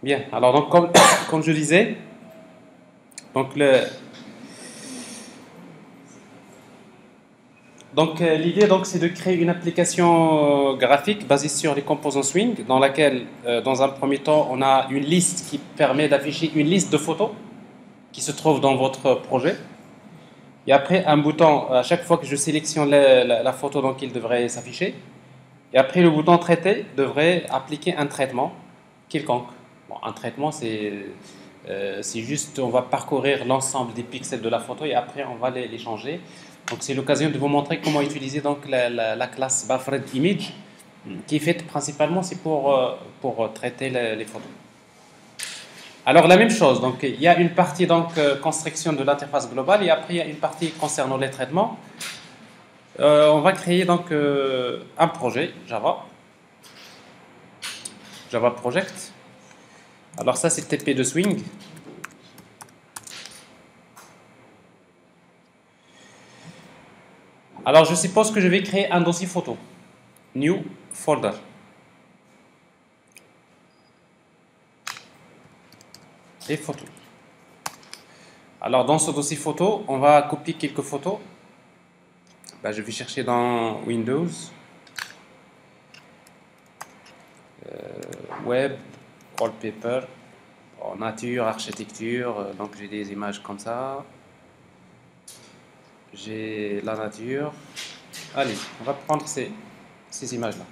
Bien, alors donc comme je disais, donc l'idée donc c'est de créer une application graphique basée sur les composants Swing dans laquelle dans un premier temps on a une liste qui permet d'afficher une liste de photos qui se trouve dans votre projet et après un bouton à chaque fois que je sélectionne la photo donc il devrait s'afficher et après le bouton traiter devrait appliquer un traitement quelconque. Bon, un traitement c'est juste, on va parcourir l'ensemble des pixels de la photo et après on va les changer. Donc c'est l'occasion de vous montrer comment utiliser donc la classe Buffered Image qui est faite principalement c'est pour traiter les photos. Alors la même chose, donc il y a une partie donc construction de l'interface globale et après il y a une partie concernant les traitements. On va créer donc un projet Java Project. Alors ça c'est TP de Swing. Alors je suppose que je vais créer un dossier photo. New folder. Et photos. Alors dans ce dossier photo, on va copier quelques photos. Ben, je vais chercher dans Windows, Web, Wallpaper, nature, architecture. Donc j'ai des images comme ça. J'ai la nature. Allez, on va prendre ces images-là.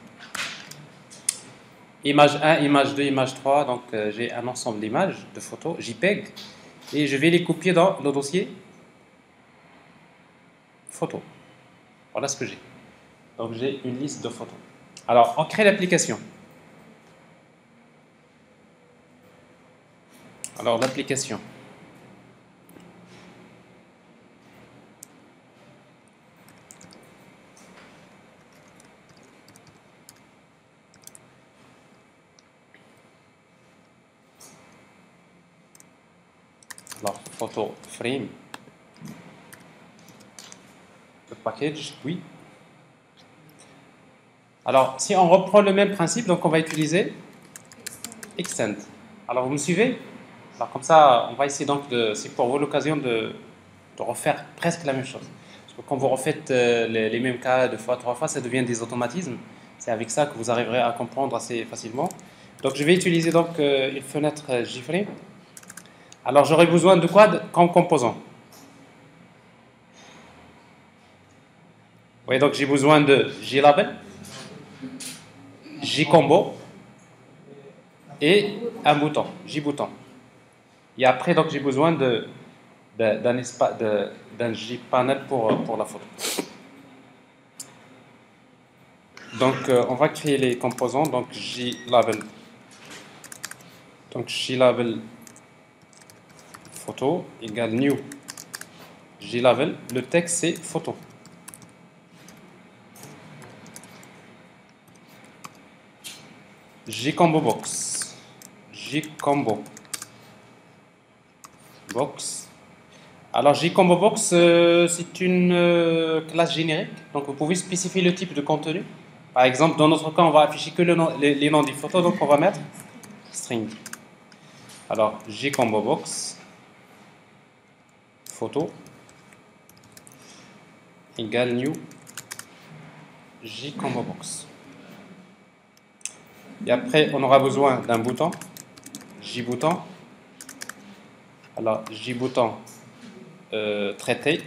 Image 1, image 2, image 3. Donc j'ai un ensemble d'images, de photos, JPEG. Et je vais les copier dans le dossier photo. Voilà ce que j'ai. Donc j'ai une liste de photos. Alors on crée l'application. Alors l'application. Alors photo frame. Le package, oui. Alors si on reprend le même principe, donc on va utiliser extend. Alors vous me suivez? Alors comme ça, on va essayer donc c'est pour vous l'occasion de refaire presque la même chose. Parce que quand vous refaites les mêmes cas deux fois, trois fois, ça devient des automatismes. C'est avec ça que vous arriverez à comprendre assez facilement. Donc je vais utiliser donc une fenêtre JFrame. Alors j'aurai besoin de quoi comme composant? Oui, donc j'ai besoin de JLabel, JCombo et un bouton, JBouton. Et après, donc j'ai besoin d'un JPanel pour la photo. Donc on va créer les composants. Donc JLabel. Donc JLabel photo égale new JLabel. Le texte c'est photo. JCombo box. JCombo box. Alors JCombo box c'est une classe générique. Donc vous pouvez spécifier le type de contenu. Par exemple, dans notre cas, on va afficher que les noms des photos, donc on va mettre string. Alors, JCombo box photo égale new JCombo box. Et après, on aura besoin d'un bouton, JBouton. Alors, JBouton traité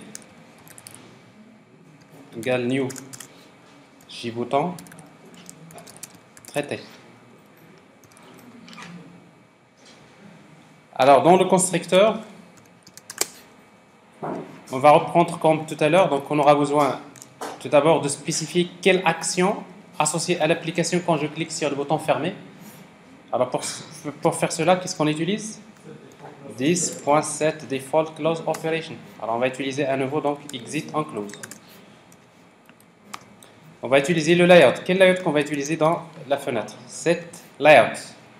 égale new JBouton traité. Alors, dans le constructeur, on va reprendre comme tout à l'heure. Donc, on aura besoin tout d'abord de spécifier quelle action associée à l'application quand je clique sur le bouton fermé. Alors, pour faire cela, qu'est-ce qu'on utilise? This.set default close operation. Alors, on va utiliser à nouveau donc exit en close. On va utiliser le layout. Quel layout qu'on va utiliser dans la fenêtre? Set layout.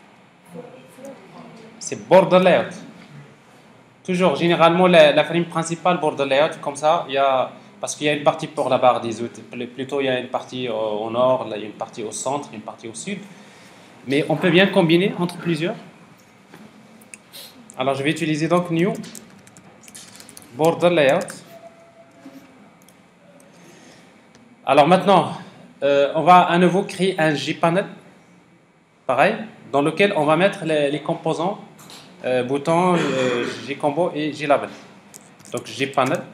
C'est border layout. Toujours, généralement, la frame principale border layout, comme ça, parce qu'il y a une partie pour la barre des outils. Plutôt, il y a une partie au nord, là, il y a une partie au centre, une partie au sud. Mais on peut bien combiner entre plusieurs. Alors je vais utiliser donc new border layout. Alors maintenant, on va à nouveau créer un JPanel, pareil, dans lequel on va mettre les composants boutons, JCombo et JLabel. Donc JPanel.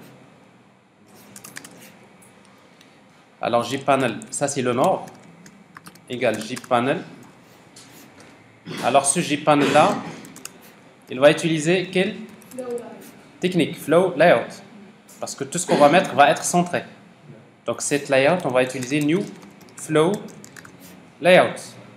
Alors JPanel, ça c'est le nord, égal JPanel. Alors ce JPanel là, il va utiliser quelle technique? Flow layout. Parce que tout ce qu'on va mettre va être centré. Donc cette layout, on va utiliser new flow layout.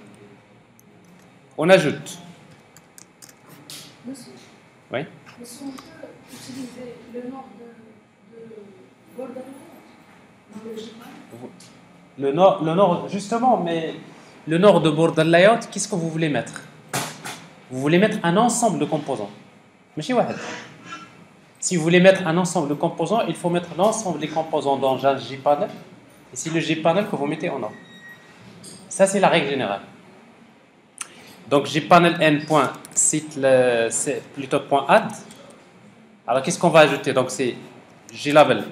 On ajoute. Monsieur, Oui. monsieur, on peut utiliser le nom de border dans le JPanel? Le nord, justement, mais le nord de border layout, qu'est-ce que vous voulez mettre? Vous voulez mettre un ensemble de composants. Mais chez Wahed. Si vous voulez mettre un ensemble de composants, il faut mettre l'ensemble des composants dans un JPanel. Et c'est le JPanel que vous mettez en ordre. Ça, c'est la règle générale. Donc, JPanel n.set, c'est plutôt .add. Alors, qu'est-ce qu'on va ajouter? Donc, c'est JLabel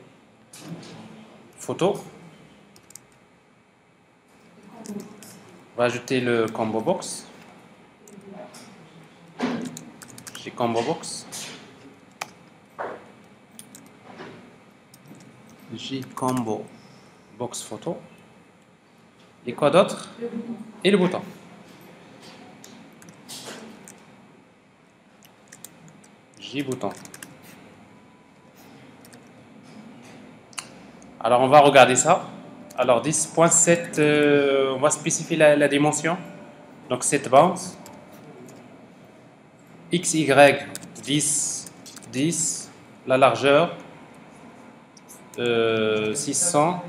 photo. On va ajouter le combo box. JCombo box. JCombo box photo. Et quoi d'autre? Et le bouton. JBouton. Alors on va regarder ça. Alors 10.7, on va spécifier la dimension. Donc 7 bandes. XY 10, 10. La largeur 600.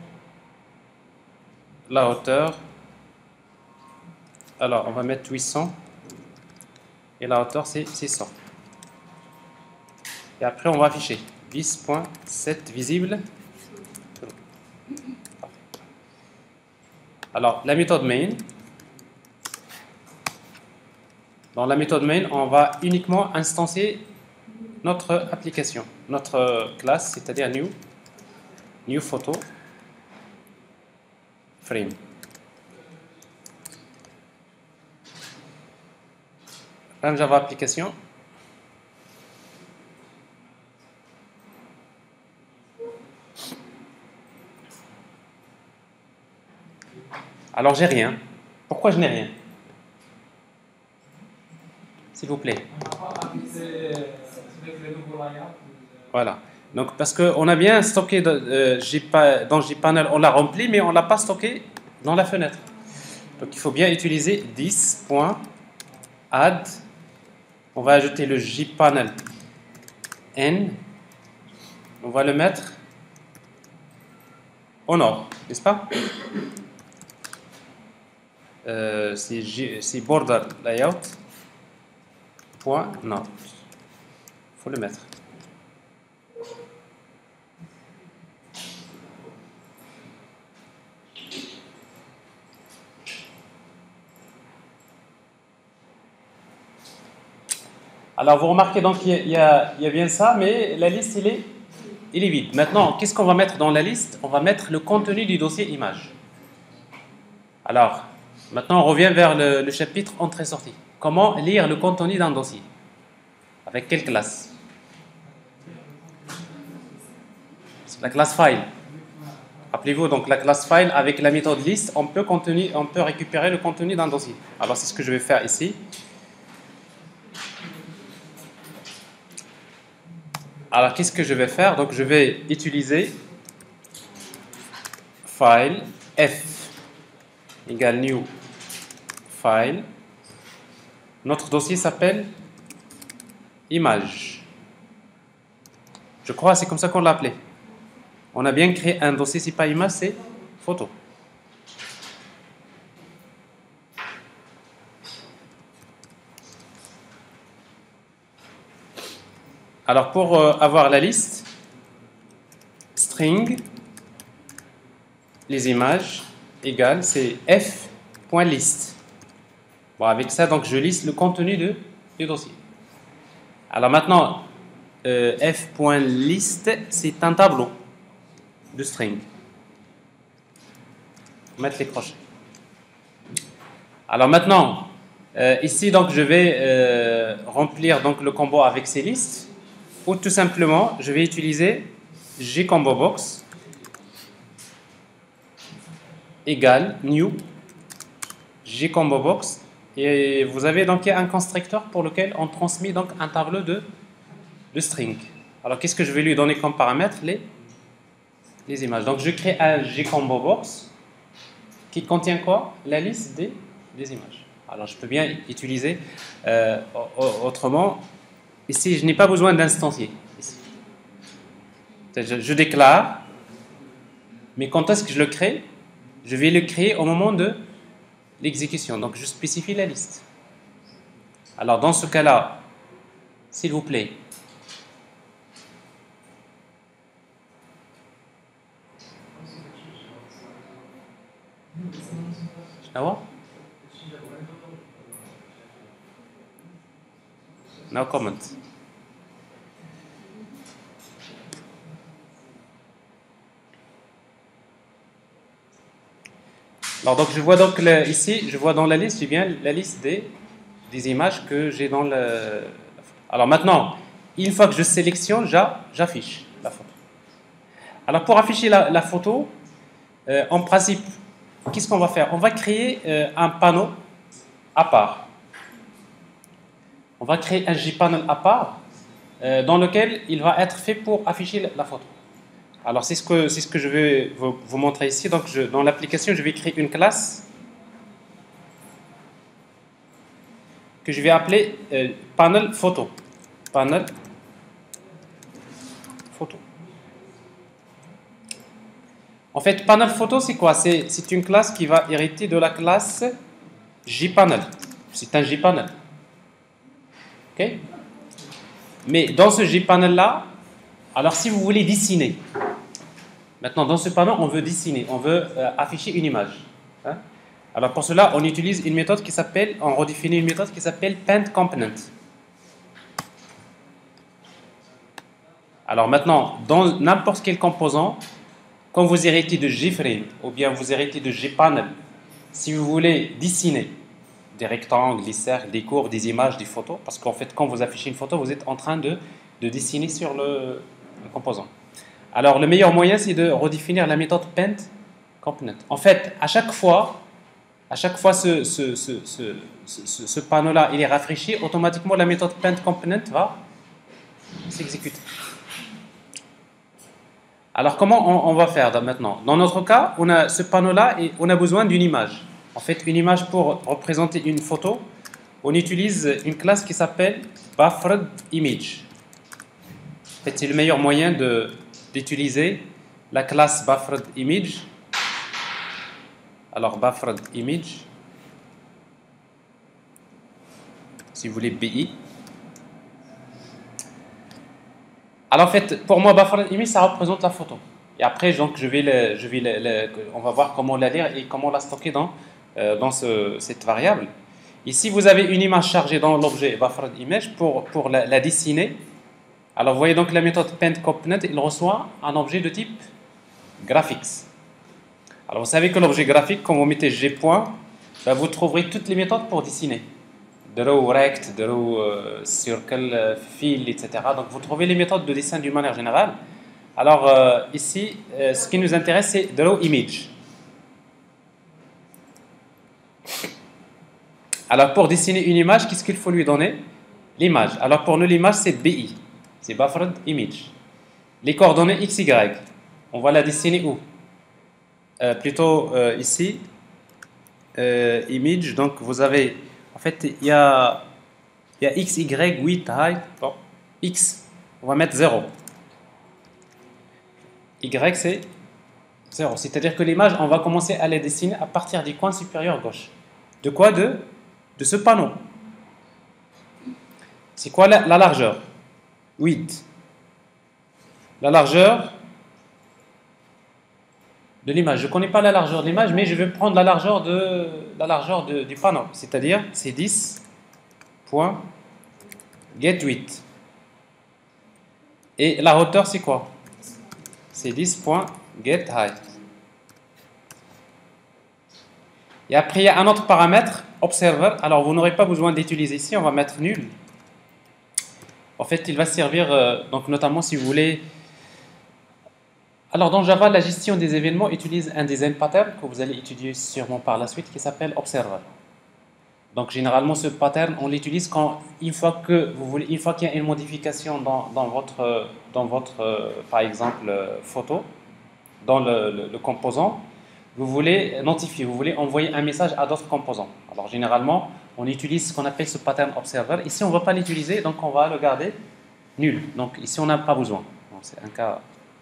La hauteur. Alors on va mettre 800. Et la hauteur c'est 600. Et après on va afficher 10.7 visible. Alors, la méthode main. Dans la méthode main, on va uniquement instancier notre application, notre classe, c'est-à-dire new photo frame. Frame Java application. Alors, j'ai rien. Pourquoi je n'ai rien? S'il vous plaît. Voilà. Donc, parce qu'on a bien stocké dans JPanel, on l'a rempli, mais on ne l'a pas stocké dans la fenêtre. Donc, il faut bien utiliser 10.add. On va ajouter le JPanel N. On va le mettre au nord, n'est-ce pas? C'est border layout point nord. Il faut le mettre. Alors vous remarquez donc qu'il y a bien ça, mais la liste il est vide. Maintenant, qu'est-ce qu'on va mettre dans la liste? On va mettre le contenu du dossier image. Alors, maintenant, on revient vers le chapitre entrée-sortie. Comment lire le contenu d'un dossier? Avec quelle classe? La classe file. Rappelez-vous, donc la classe file, avec la méthode list, on peut récupérer le contenu d'un dossier. Alors, c'est ce que je vais faire ici. Alors, qu'est-ce que je vais faire? Donc, je vais utiliser file f égale new file. Notre dossier s'appelle image. Je crois que c'est comme ça qu'on l'a appelé. On a bien créé un dossier, c'est pas image, c'est photo. Alors pour avoir la liste, string les images égale, c'est f.list. Bon, avec ça, donc je liste le contenu du dossier. Alors maintenant, f.list, c'est un tableau de string. Mettre les crochets. Alors maintenant, ici donc je vais remplir donc le combo avec ces listes, ou tout simplement je vais utiliser gcombobox égale new gcombobox, et vous avez donc un constructeur pour lequel on transmet donc un tableau de string. Alors qu'est-ce que je vais lui donner comme paramètre? Les images. Donc je crée un gcombobox qui contient quoi? La liste des images. Alors je peux bien utiliser autrement. Ici, je n'ai pas besoin d'instancier. Je déclare, mais quand est-ce que je le crée? Je vais le créer au moment de l'exécution. Donc je spécifie la liste. Alors dans ce cas-là, s'il vous plaît, no comment. Alors donc je vois donc ici, je vois dans la liste, j'ai bien la liste des images que j'ai dans le. Alors maintenant, une fois que je sélectionne, j'affiche la photo. Alors pour afficher la photo, en principe, qu'est-ce qu'on va faire? On va créer un panneau à part. On va créer un JPanel à part dans lequel il va être fait pour afficher la photo. Alors c'est ce que je vais vous montrer ici. Donc dans l'application, je vais créer une classe que je vais appeler panel photo. Panel photo. En fait, panel photo, c'est quoi? C'est une classe qui va hériter de la classe JPanel. C'est un JPanel. OK? Mais dans ce JPanel-là, alors si vous voulez dessiner, maintenant dans ce panneau, on veut dessiner, on veut afficher une image. Hein? Alors pour cela, on utilise une méthode qui s'appelle, on redéfinit une méthode qui s'appelle paintComponent. Alors maintenant, dans n'importe quel composant, quand vous héritez de JFrame ou bien vous héritez de JPanel, si vous voulez dessiner des rectangles, des cercles, des courbes, des images, des photos, parce qu'en fait, quand vous affichez une photo, vous êtes en train de dessiner sur le composant. Alors, le meilleur moyen, c'est de redéfinir la méthode paintComponent. En fait, à chaque fois ce panneau-là, il est rafraîchi, automatiquement, la méthode paintComponent va s'exécuter. Alors, comment on va faire maintenant? Dans notre cas, on a ce panneau-là et on a besoin d'une image. En fait, une image pour représenter une photo, on utilise une classe qui s'appelle BufferedImage. En fait, c'est le meilleur moyen d'utiliser la classe BufferedImage. Alors, BufferedImage, si vous voulez BI. Alors en fait, pour moi, BufferedImage, ça représente la photo. Et après, donc, on va voir comment la lire et comment la stocker dans cette variable. Ici, vous avez une image chargée dans l'objet BufferedImage pour la dessiner. Alors, vous voyez donc la méthode paintComponent, il reçoit un objet de type graphics. Alors, vous savez que l'objet graphique, quand vous mettez G point, vous trouverez toutes les méthodes pour dessiner. Draw, rect, draw, circle, fill, etc. Donc vous trouvez les méthodes de dessin d'une manière générale. Alors ici, ce qui nous intéresse, c'est draw image. Alors pour dessiner une image, qu'est-ce qu'il faut lui donner? L'image. Alors pour nous, l'image, c'est BI. C'est Buffered Image. Les coordonnées X, Y. On va la dessiner où? Plutôt ici. Image. Donc vous avez... En fait, il y a X, Y, width, height. Bon, X, on va mettre 0. Y, c'est 0. C'est-à-dire que l'image, on va commencer à la dessiner à partir du coin supérieur gauche. De quoi? De ce panneau. C'est quoi la largeur? Width. La largeur de l'image. Je ne connais pas la largeur de l'image, mais je vais prendre la largeur du panneau. C'est-à-dire, c'est 10.getWidth. Et la hauteur, c'est quoi? C'est 10.getHeight. Et après, il y a un autre paramètre, observer. Alors, vous n'aurez pas besoin d'utiliser ici, on va mettre nul. En fait, il va servir, donc notamment si vous voulez... Alors, dans Java, la gestion des événements utilise un design pattern que vous allez étudier sûrement par la suite, qui s'appelle observer. Donc, généralement, ce pattern, on l'utilise une fois qu'il y a une modification dans votre par exemple, photo, dans le composant, vous voulez notifier, vous voulez envoyer un message à d'autres composants. Alors, généralement, on utilise ce qu'on appelle ce pattern observer. Ici, on ne va pas l'utiliser, donc on va le garder nul. Donc, ici, on n'a pas besoin. C'est un cas...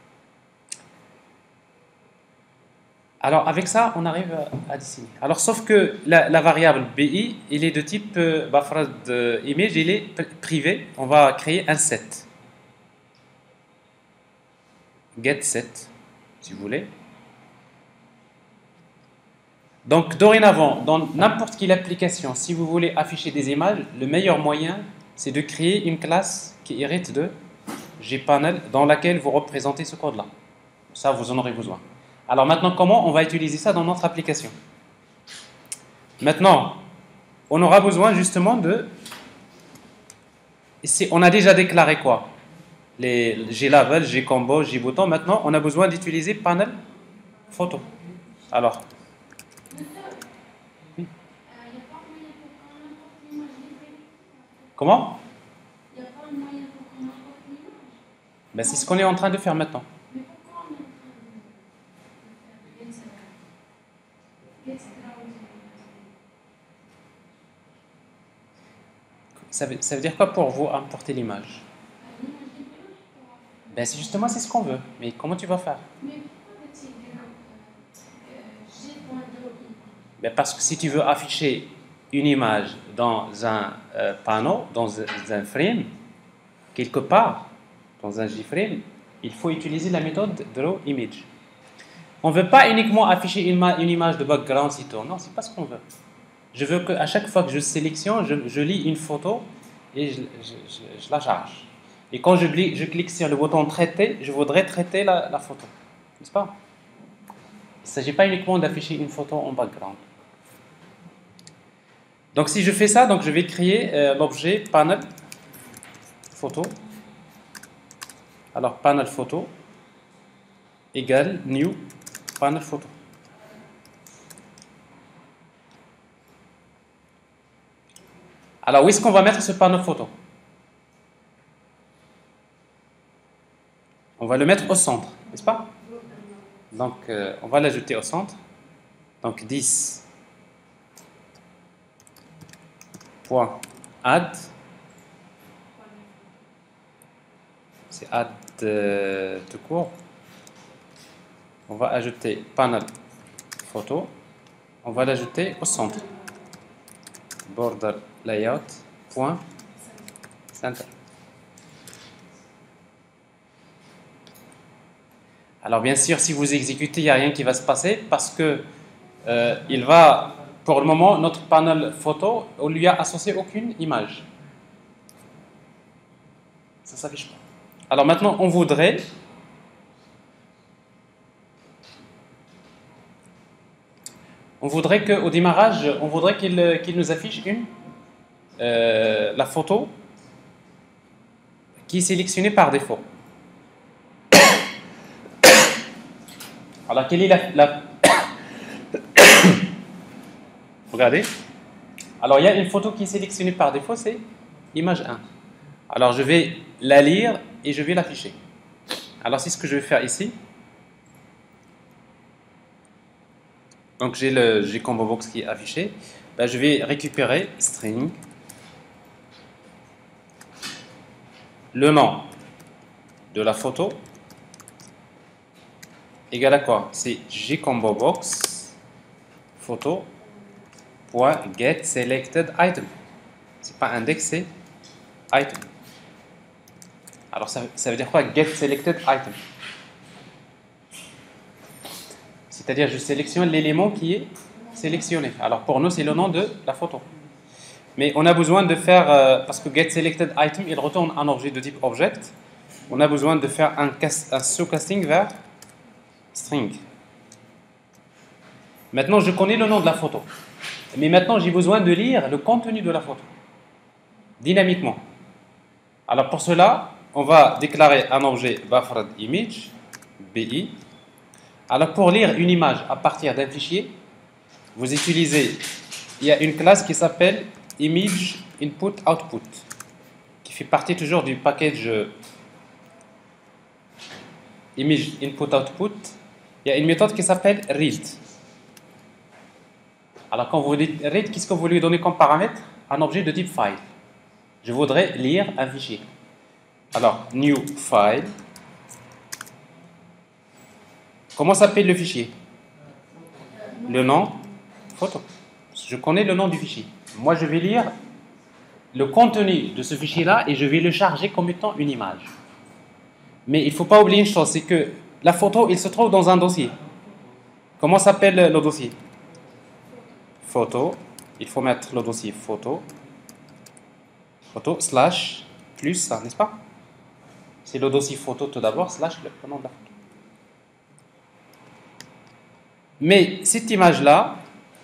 Alors, avec ça, on arrive à dessiner. Alors, sauf que la variable BI, il est de type buffer image, il est privé. On va créer un set. Get set, si vous voulez. Donc, dorénavant, dans n'importe quelle application, si vous voulez afficher des images, le meilleur moyen, c'est de créer une classe qui hérite de gpanel dans laquelle vous représentez ce code-là. Ça, vous en aurez besoin. Alors maintenant, comment on va utiliser ça dans notre application? Maintenant, on aura besoin justement de... Ici, on a déjà déclaré quoi? Les G-Label, G-Combo, G-Bouton. Maintenant, on a besoin d'utiliser panel photo. Alors... Oui. Comment? Ben, c'est ce qu'on est en train de faire maintenant. Ça veut dire quoi pour vous importer l'image? Ben c'est justement c'est ce qu'on veut. Mais comment tu vas faire? Ben parce que si tu veux afficher une image dans un panneau, dans un frame, quelque part, dans un JFrame, il faut utiliser la méthode drawImage. On ne veut pas uniquement afficher une image de background sitôt. Non, c'est pas ce qu'on veut. Je veux qu'à chaque fois que je sélectionne, je lis une photo et je la charge. Et quand je clique sur le bouton traiter, je voudrais traiter la photo. N'est-ce pas? Il ne s'agit pas uniquement d'afficher une photo en background. Donc si je fais ça, donc je vais créer l'objet panel photo. Alors panel photo égale new panel photo. Alors, où est-ce qu'on va mettre ce panneau photo? On va le mettre au centre, n'est-ce pas? Donc, on va l'ajouter au centre. Donc, 10.add. C'est add tout court. On va ajouter panel photo. On va l'ajouter au centre. Border layout point center. Alors bien sûr, si vous exécutez, il n'y a rien qui va se passer parce que il va, pour le moment, notre panel photo, on lui a associé aucune image. Ça s'affiche pas. Alors maintenant, on voudrait qu'au démarrage, on voudrait qu'il nous affiche la photo qui est sélectionnée par défaut. Alors, quelle est la... Regardez. Alors, il y a une photo qui est sélectionnée par défaut, c'est image 1. Alors, je vais la lire et je vais l'afficher. Alors, c'est ce que je vais faire ici. Donc, j'ai le Combo Box qui est affiché. Ben, je vais récupérer string. Le nom de la photo égale à quoi? C'est gcombobox photo point get selected item. C'est pas index, c'est item. Alors ça veut dire quoi get selected item? C'est-à-dire je sélectionne l'élément qui est sélectionné. Alors pour nous c'est le nom de la photo. Mais on a besoin de faire parce que get selected item il retourne un objet de type object. on a besoin de faire un sous-casting vers string. Maintenant, je connais le nom de la photo. Mais maintenant, j'ai besoin de lire le contenu de la photo, dynamiquement. Alors pour cela, on va déclarer un objet buffered image, BI. Alors pour lire une image à partir d'un fichier, vous utilisez, il y a une classe qui s'appelle image input output, qui fait partie toujours du package image input output. Il y a une méthode qui s'appelle read. Alors quand vous dites read, qu'est-ce que vous lui donnez comme paramètre? Un objet de type file. Je voudrais lire un fichier. Alors, new file. Comment s'appelle le fichier? Le nom, photo. Je connais le nom du fichier. Moi, je vais lire le contenu de ce fichier-là et je vais le charger comme étant une image. Mais il ne faut pas oublier une chose, c'est que la photo, il se trouve dans un dossier. Comment s'appelle le dossier? Photo. Il faut mettre le dossier photo. Photo slash plus ça, n'est-ce pas? C'est le dossier photo tout d'abord, slash le nom de la photo. Mais cette image-là,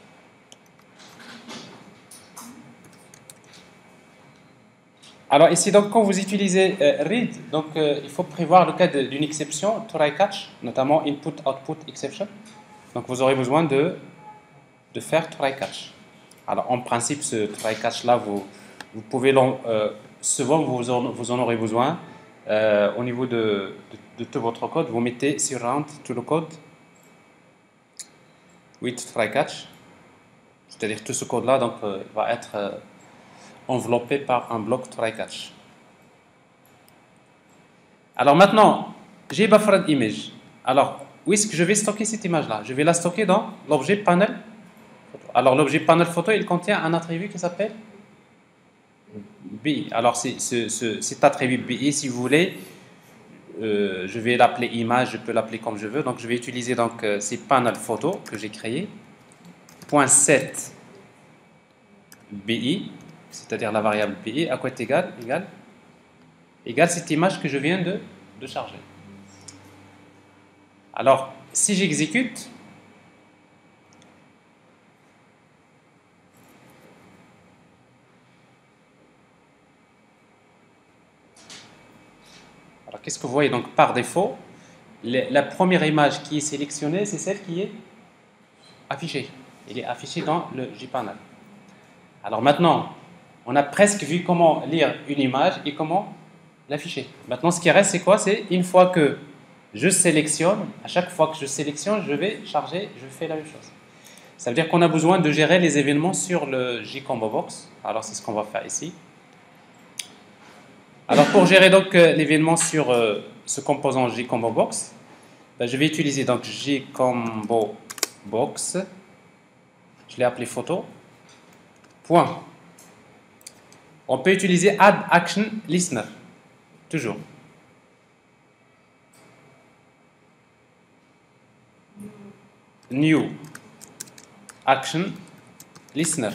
alors ici, donc, quand vous utilisez read, donc, il faut prévoir le cas d'une exception, try catch, notamment input-output exception. Donc vous aurez besoin de faire try catch. Alors en principe, ce try catch-là, vous pouvez, souvent vous en aurez besoin. Au niveau de tout votre code, vous mettez surround tout le code with try catch. C'est-à-dire tout ce code-là donc, va être enveloppé par un bloc try catch. Alors maintenant, j'ai buffered image. Alors, où est-ce que je vais stocker cette image-là? Je vais la stocker dans l'objet panel photo. Alors l'objet panel photo, il contient un attribut qui s'appelle BI. Alors cet attribut BI, si vous voulez, je vais l'appeler image, je peux l'appeler comme je veux. Donc je vais utiliser donc ces panel photo que j'ai créé. .set BI, c'est-à-dire la variable BI, à quoi est égal cette image que je viens de charger. Alors, si j'exécute, alors qu'est-ce que vous voyez? Donc par défaut, la première image qui est sélectionnée, c'est celle qui est affichée. Elle est affichée dans le JPanel. Alors maintenant, on a presque vu comment lire une image et comment l'afficher. Maintenant, ce qui reste, c'est quoi? C'est une fois que je sélectionne, à chaque fois que je sélectionne, je vais charger, je fais la même chose. Ça veut dire qu'on a besoin de gérer les événements sur le JComboBox. Alors, c'est ce qu'on va faire ici. Alors, pour gérer donc l'événement sur ce composant JComboBox, ben, je vais utiliser donc JComboBox. Je l'ai appelé photo. Point. On peut utiliser add action listener. Toujours. New action listener.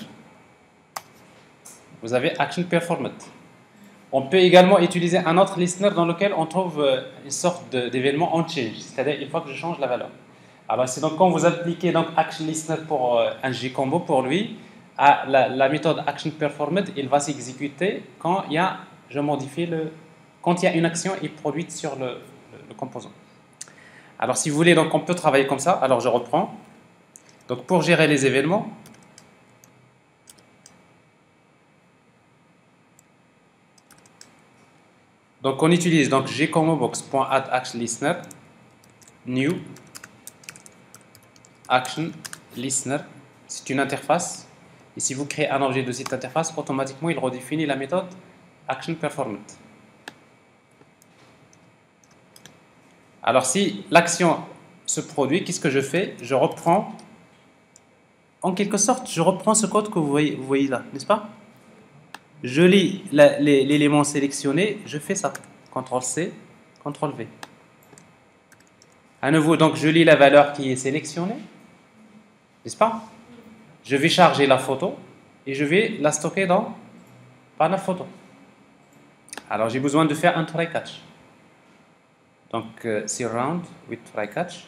Vous avez action performed. On peut également utiliser un autre listener dans lequel on trouve une sorte d'événement on change, c'est-à-dire une fois que je change la valeur. Alors c'est donc quand vous appliquez donc action listener pour un JCombo, pour lui, la méthode action performed, il va s'exécuter quand il y a, quand il y a une action est produite sur le composant. Alors si vous voulez, donc on peut travailler comme ça. Alors je reprends. Donc pour gérer les événements, donc on utilise donc JComboBox.addActionListener new action listener. C'est une interface. Et si vous créez un objet de cette interface, automatiquement il redéfinit la méthode action performed. Alors si l'action se produit, qu'est-ce que je fais? Je reprends, en quelque sorte, je reprends ce code que vous voyez là, n'est-ce pas? Je lis l'élément sélectionné, je fais ça. CTRL-C, CTRL-V. À nouveau, donc je lis la valeur qui est sélectionnée, n'est-ce pas? Je vais charger la photo et je vais la stocker dans panel photo. Alors j'ai besoin de faire un try catch. Donc, surround with try catch.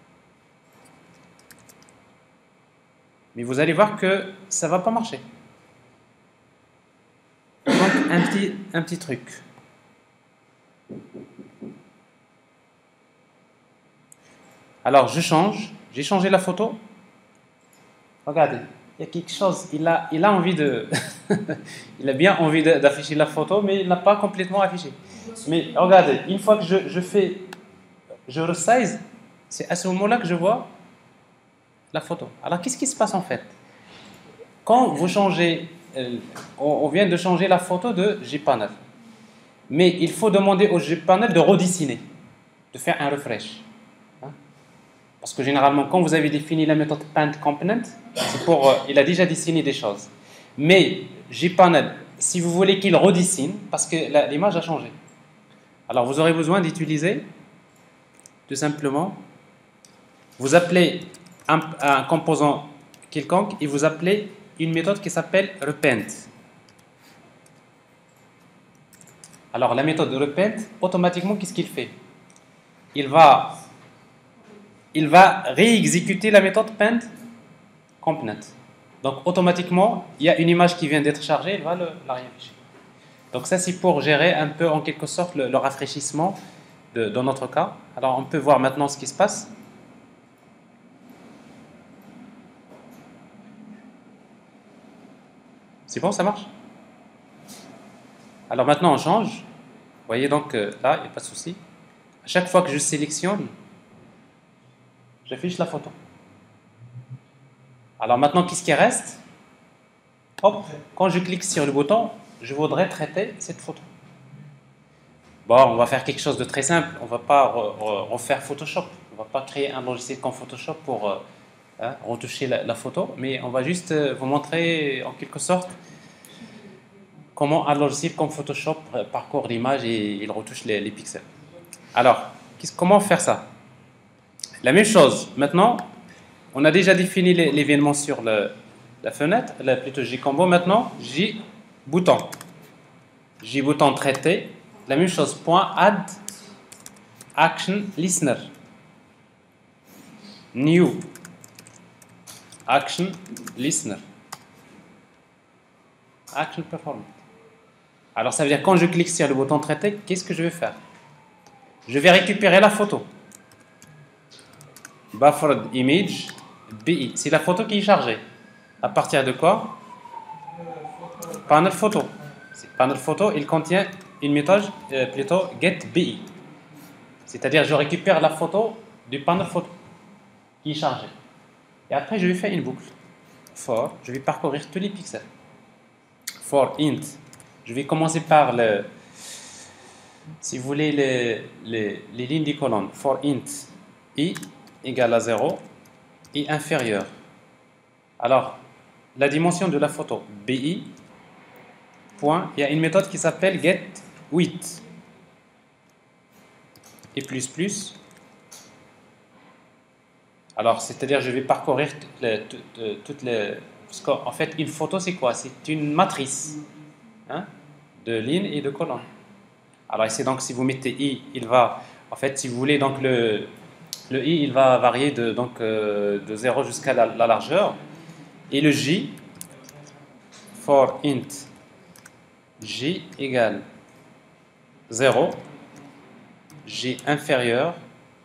Mais vous allez voir que ça ne va pas marcher. Donc, un petit truc. Alors, j'ai changé la photo. Regardez, il y a quelque chose, il a envie de... il a bien envie d'afficher la photo, mais il n'a pas complètement affiché. Mais regardez, une fois que je resize, c'est à ce moment-là que je vois la photo. Alors, qu'est-ce qui se passe en fait? Quand vous changez, on vient de changer la photo de gPanel. Mais il faut demander au gPanel de redessiner, de faire un refresh. Parce que généralement, quand vous avez défini la méthode paint_component, c'est pour, il a déjà dessiné des choses. Mais gPanel, si vous voulez qu'il redessine, parce que l'image a changé, alors vous aurez besoin d'utiliser, tout simplement, vous appelez un composant quelconque et vous appelez une méthode qui s'appelle repaint. Alors la méthode de repaint, automatiquement, qu'est-ce qu'il fait? Il va réexécuter la méthode paint_component. Donc automatiquement, il y a une image qui vient d'être chargée, il va la réafficher. Donc ça, c'est pour gérer un peu en quelque sorte le rafraîchissement dans notre cas. Alors on peut voir maintenant ce qui se passe. C'est bon, ça marche? Alors maintenant on change. Vous voyez donc là, il n'y a pas de souci. À chaque fois que je sélectionne, j'affiche la photo. Alors maintenant, qu'est-ce qui reste? Hop, quand je clique sur le bouton, je voudrais traiter cette photo. Bon, on va faire quelque chose de très simple. On ne va pas refaire Photoshop. On ne va pas créer un logiciel comme Photoshop pour retoucher la photo. Mais on va juste vous montrer en quelque sorte comment un logiciel comme Photoshop parcourt l'image et il retouche les pixels. Alors, comment faire ça? La même chose. Maintenant, on a déjà défini l'événement sur la fenêtre, plutôt JCombo. Maintenant, JBouton. JBouton traité. La même chose. Point add action listener. New action listener. Action performance. Alors, ça veut dire quand je clique sur le bouton traité, qu'est-ce que je vais faire? Je vais récupérer la photo. Buffered image BI. C'est la photo qui est chargée. À partir de quoi? Panel photo. Panel photo, il contient une méthode plutôt getBI. C'est-à-dire je récupère la photo du panel photo qui est chargé. Et après je vais faire une boucle. For, je vais parcourir tous les pixels. For int, je vais commencer par si vous voulez les lignes des colonnes. For int i égale à 0 et inférieur. Alors, la dimension de la photo, BI, point, il y a une méthode qui s'appelle getWidth. Et plus. Alors, c'est-à-dire, je vais parcourir toutes les... Parce qu'en fait, une photo, c'est quoi? C'est une matrice de lignes et de colonnes. Alors ici, donc, si vous mettez I, il va... En fait, si vous voulez, donc le I, il va varier de 0 jusqu'à la largeur. Et le J, for int J égale 0, J inférieur,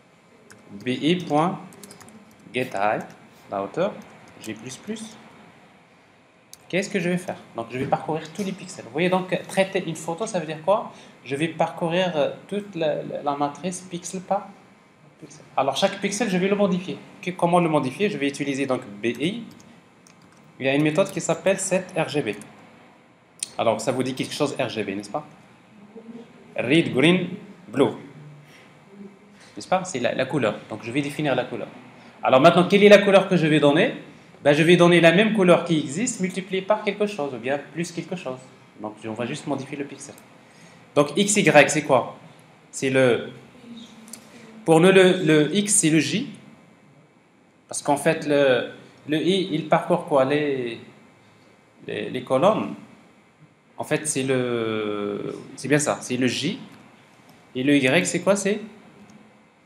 BI.getHeight, la hauteur, J++. Qu'est-ce que je vais faire? Donc je vais parcourir tous les pixels. Vous voyez donc, traiter une photo, ça veut dire quoi? Je vais parcourir toute la matrice pixel par pixel. Alors chaque pixel, je vais le modifier. Comment le modifier? Je vais utiliser donc BI. Il y a une méthode qui s'appelle setRGB. Alors, ça vous dit quelque chose RGB, n'est-ce pas? Red, green, blue. N'est-ce pas? C'est la couleur. Donc, je vais définir la couleur. Alors, maintenant, quelle est la couleur que je vais donner? Ben, je vais donner la même couleur qui existe multipliée par quelque chose, ou bien plus quelque chose. Donc, on va juste modifier le pixel. Donc, XY, c'est quoi? C'est pour nous, le X, c'est le J. Parce qu'en fait, le I, il parcourt quoi? Les colonnes. En fait, c'est bien ça. C'est le J. Et le Y, c'est quoi? C'est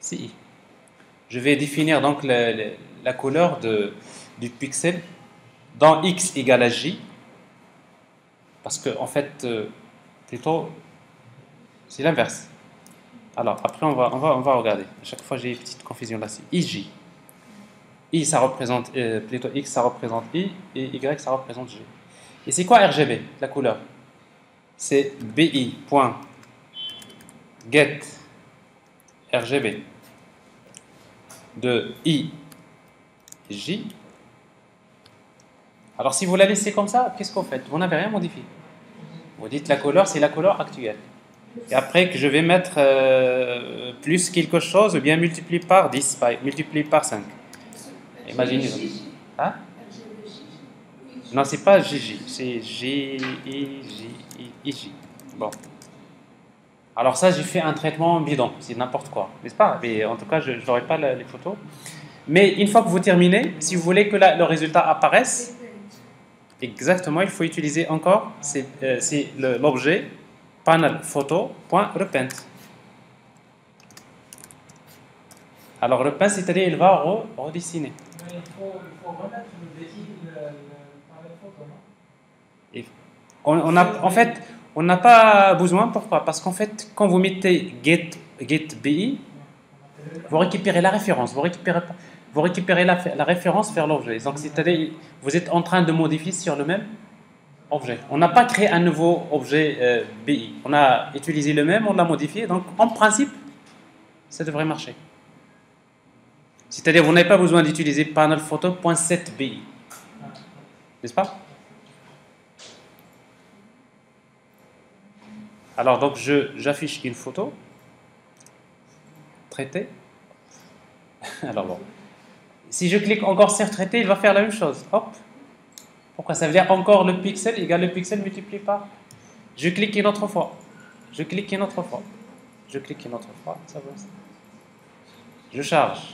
CI. Je vais définir donc la couleur du pixel dans X égale à J, parce que en fait, plutôt, c'est l'inverse. Alors, après, on va regarder. À chaque fois, j'ai une petite confusion là-dessus. IJ. I, ça représente, plutôt X, ça représente I, et Y, ça représente J. Et c'est quoi RGB, la couleur? C'est BI.get RGB de I et J. Alors, si vous la laissez comme ça, qu'est-ce qu'on fait? Vous n'avez rien modifié. Vous dites la couleur, c'est la couleur actuelle. Et après que je vais mettre plus quelque chose, ou bien multiplier par 10, multiplier par 5. Imaginez. Hein? Non, c'est pas JJ, c'est J. Bon. Alors ça, j'ai fait un traitement bidon, c'est n'importe quoi, n'est-ce pas? Mais en tout cas, je n'aurai pas les photos. Mais une fois que vous terminez, si vous voulez que le résultat apparaisse, exactement, il faut utiliser encore, c'est l'objet panel photo.repaint. Alors repaint, c'est-à-dire il va redessiner. Mais il faut remettre le défi le panel photo, non? En fait, on n'a pas besoin. Pourquoi? Parce qu'en fait, quand vous mettez get BI, vous récupérez la référence. Vous récupérez la référence vers l'objet. Donc, c'est-à-dire, vous êtes en train de modifier sur le même objet. On n'a pas créé un nouveau objet BI. On a utilisé le même, on l'a modifié. Donc, en principe, ça devrait marcher. C'est-à-dire, vous n'avez pas besoin d'utiliser panel photo.setBI. N'est-ce pas? Alors, donc, j'affiche une photo traitée. Alors, bon. Si je clique encore sur traiter, il va faire la même chose. Hop. Pourquoi? Ça veut dire encore le pixel égale le pixel multiplié par. Je clique une autre fois. Je clique une autre fois. Je clique une autre fois. Ça va. Je charge.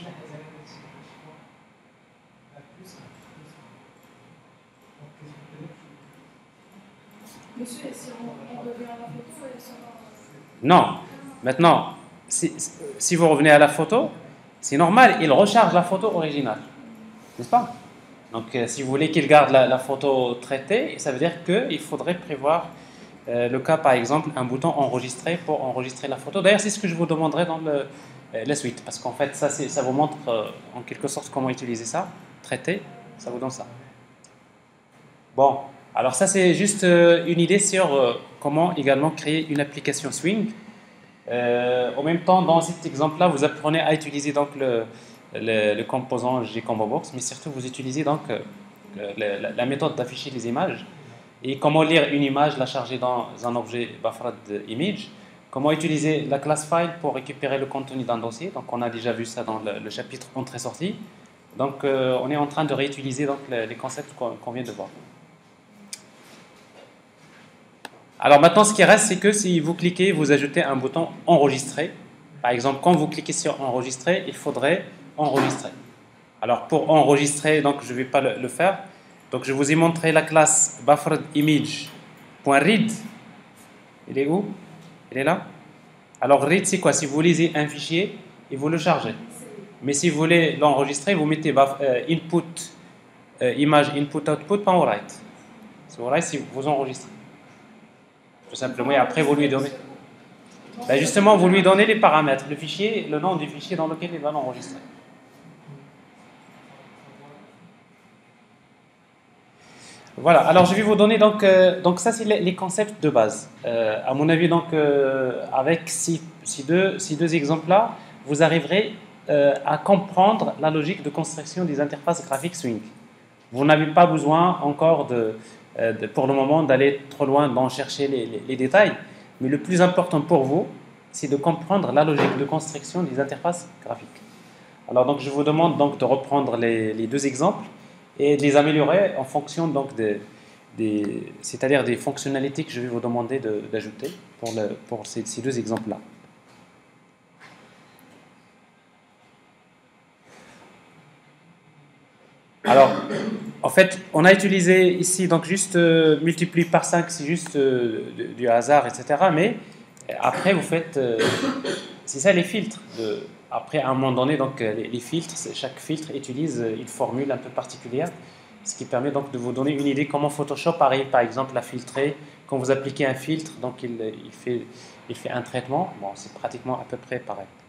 Monsieur, si on revient à la photo, elle sera... Non. Maintenant, si vous revenez à la photo, c'est normal, il recharge la photo originale. N'est-ce pas? Donc, si vous voulez qu'il garde la photo traitée, ça veut dire qu'il faudrait prévoir le cas, par exemple, un bouton enregistrer pour enregistrer la photo. D'ailleurs, c'est ce que je vous demanderai dans la suite, parce qu'en fait, ça vous montre en quelque sorte comment utiliser ça. Traiter, ça vous donne ça. Bon, alors ça, c'est juste une idée sur comment également créer une application Swing. En même temps, dans cet exemple-là, vous apprenez à utiliser donc le composant GComboBox, mais surtout vous utilisez donc la méthode d'afficher les images et comment lire une image, la charger dans un objet Buffered Image, comment utiliser la class file pour récupérer le contenu d'un dossier. Donc on a déjà vu ça dans le chapitre entrée-sortie. Donc on est en train de réutiliser donc les concepts qu'on vient de voir. Alors maintenant, ce qui reste, c'est que si vous cliquez, vous ajoutez un bouton enregistrer. Par exemple, quand vous cliquez sur enregistrer, il faudrait enregistrer. Alors pour enregistrer, donc je ne vais pas le faire. Donc je vous ai montré la classe bufferedimage.read. Il est où? Il est là. Alors read, c'est quoi? Si vous lisez un fichier et vous le chargez. Mais si vous voulez l'enregistrer, vous mettez input, image input output, pas write. C'est write si vous enregistrez. Tout simplement, et après vous lui donnez. Ben justement, vous lui donnez les paramètres, le fichier, le nom du fichier dans lequel il va l'enregistrer. Voilà, alors je vais vous donner donc ça c'est les concepts de base. À mon avis, donc avec ces deux exemples-là, vous arriverez à comprendre la logique de construction des interfaces graphiques Swing. Vous n'avez pas besoin encore pour le moment d'aller trop loin d'en chercher les détails, mais le plus important pour vous, c'est de comprendre la logique de construction des interfaces graphiques. Alors donc je vous demande donc de reprendre les deux exemples et de les améliorer en fonction donc c'est-à-dire des fonctionnalités que je vais vous demander d'ajouter pour ces deux exemples-là. Alors, en fait, on a utilisé ici donc juste multiplié par 5, c'est juste du hasard, etc. Mais après, vous faites, c'est ça les filtres Après, à un moment donné, donc, les filtres, chaque filtre utilise une formule un peu particulière, ce qui permet donc de vous donner une idée comment Photoshop arrive, par exemple, à filtrer. Quand vous appliquez un filtre, donc il fait un traitement. Bon, c'est pratiquement à peu près pareil.